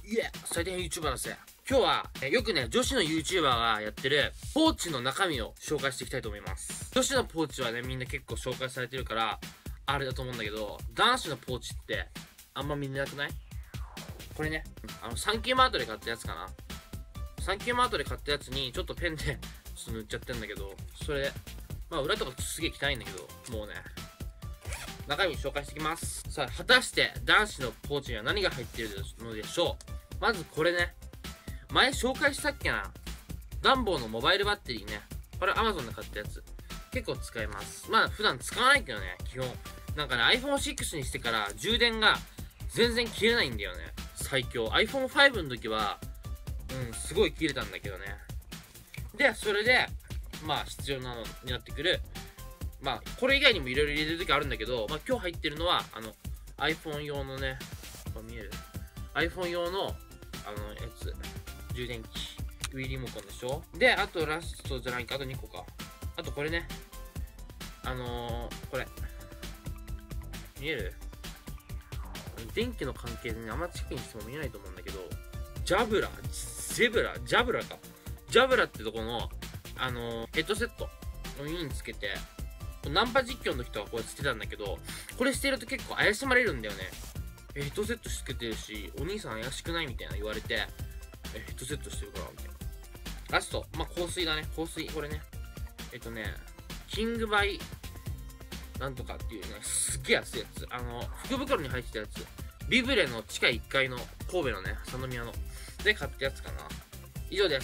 いえ、最低 YouTuber です。今日は、よくね、女子の YouTuber がやってる、ポーチの中身を紹介していきたいと思います。女子のポーチはね、みんな結構紹介されてるから、あれだと思うんだけど、男子のポーチって、あんま見れなくない？これね、サンキューマートで買ったやつかな。サンキューマートで買ったやつに、ちょっとペンで、ちょっと塗っちゃってんだけど、それ、まあ裏とかすげえ汚いんだけど、もうね、中身紹介していきます。さあ、果たして男子のポーチには何が入っているのでしょう。まずこれね。前紹介したっけな。ダンボーのモバイルバッテリーね。これ Amazon で買ったやつ。結構使えます。まあ普段使わないけどね、基本。なんかね、iPhone6 にしてから充電が全然切れないんだよね。最強。iPhone5 の時は、すごい切れたんだけどね。で、それで、まあ必要なのになってくる。まあ、これ以外にもいろいろ入れるときあるんだけど、まあ今日入ってるのは、iPhone 用のね、これ見える？ iPhone 用の、やつ、充電器、Wii リモコンでしょ？で、あとラストじゃないか、あと2個か。あとこれね、これ。見える？電気の関係でね、あんま近くにしても見えないと思うんだけど、ジャブラか。ジャブラってとこの、ヘッドセットの耳につけて、ナンパ実況の人はこれしてたんだけど、これしてると結構怪しまれるんだよね。ヘッドセットしてるし、お兄さん怪しくないみたいな言われて、ヘッドセットしてるからみたいな。ラスト、まあ、香水だね。香水、これね。キングバイ、なんとかっていうね、すっげえ安いやつ。福袋に入ってたやつ。ビブレの地下1階の神戸のね、佐野宮の。で買ったやつかな。以上です。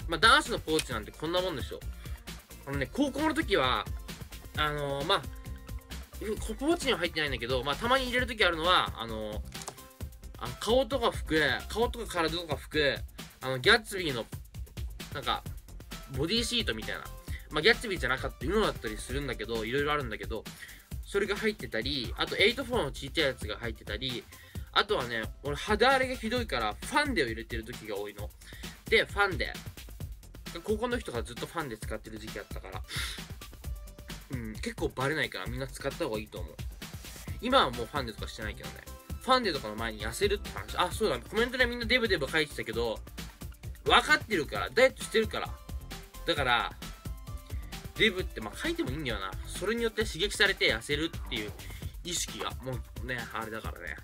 まあ、男子のポーチなんてこんなもんでしょ。高校の時は、まあ、ポーチには入ってないんだけど、まあ、たまに入れるときあるのは、顔とか服、顔とか体とか服、ギャッツビーの、なんか、ボディシートみたいな。まあ、ギャッツビーじゃなかった、のだったりするんだけど、いろいろあるんだけど、それが入ってたり、あと、8-4のちっちゃいやつが入ってたり、あとはね、俺肌荒れがひどいから、ファンデを入れてる時が多いの。で、ファンデ。高校の人がずっとファンデ使ってる時期あったから、結構バレないからみんな使った方がいいと思う。今はもうファンデとかしてないけどね。ファンデとかの前に痩せるって話。あ、そうだ、コメントでみんなデブデブ書いてたけど、分かってるから、ダイエットしてるから。だから、デブってまあ書いてもいいんだよな。それによって刺激されて痩せるっていう意識が、もうね、あれだからね。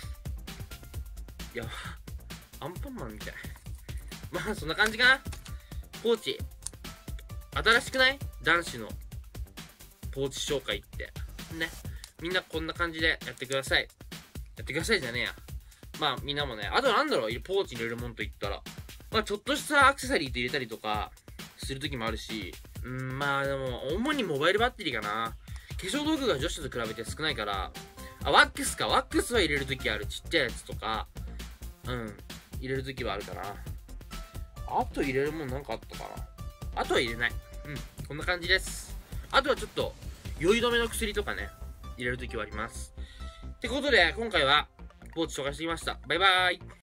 いや、アンパンマンみたい。まあそんな感じかな。ポーチ。新しくない？男子のポーチ紹介って。ね。みんなこんな感じでやってください。やってくださいじゃねえや。まあみんなもね、あとなんだろう、ポーチに入れるもんと言ったら。まあちょっとしたアクセサリーって入れたりとかするときもあるし、まあでも、主にモバイルバッテリーかな。化粧道具が女子と比べて少ないから、ワックスか。ワックスは入れるときある。ちっちゃいやつとか、入れるときはあるかな。あと入れるもんなんかあったかな。あとは入れない。こんな感じです。あとはちょっと、酔い止めの薬とかね、入れるときはあります。ってことで、今回は、ポーチ紹介してきました。バイバーイ。